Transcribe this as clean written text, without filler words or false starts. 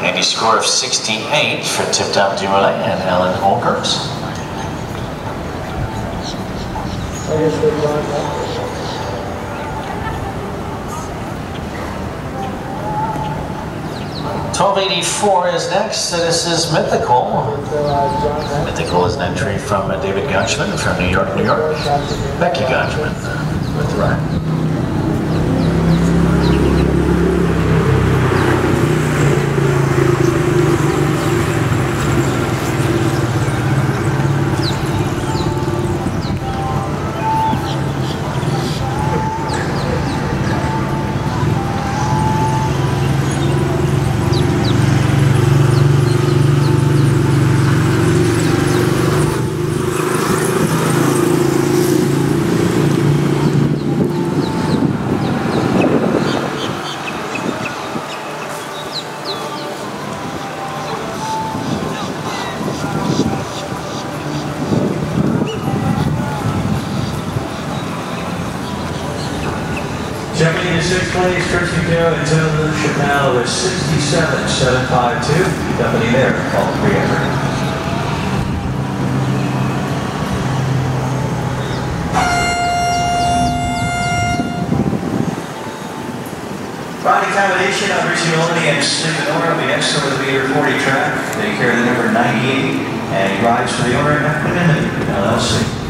And a score of 68 for Tip Top Dumoulin and Ellen Holkers. $12.84 is next. This is Mythical. Mythical is an entry from David Gunchman from New York, New York. Becky Gunchman with the ride. Jumping into 6th place, Kirsty Joe and Tony Chappelle with 67.752. Company there, all three effort. Body combination of Richie Olney and Stephen Orr will be next over the meter 40 track. They carry the number 98, and he rides for the Orr LLC.